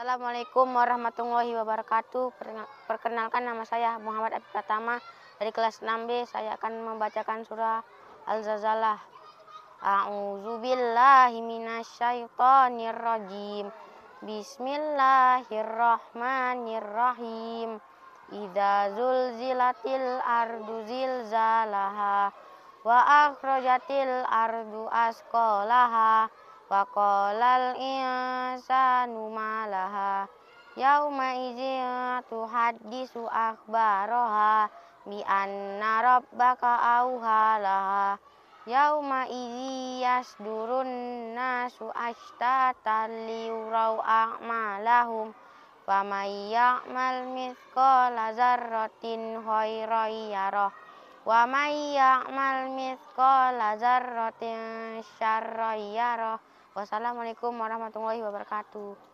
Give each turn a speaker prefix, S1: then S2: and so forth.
S1: Assalamualaikum warahmatullahi wabarakatuh. Perkenalkan, nama saya Muhammad PRATAMA dari kelas 6B. Saya akan membacakan surah Az-Zalzalah. A'udzubillahi minasyaitonirrajim. Bismillahirrahmanirrahim. Idza zulzilatil ardu zilzalaha wa akhrajatil ardu asqalaha wa qalal insanu ma laha yauma idzin tuhaddisu akhbaraha bi anna rabbaka auhalaha yauma idzi yasdurun nasu ashtatan liyurau a'malahum faman ya'mal mithqala dzarratin khairan yarah wa may ya'mal mithqala dzarratin syarran yarah. Wassalamualaikum warahmatullahi wabarakatuh.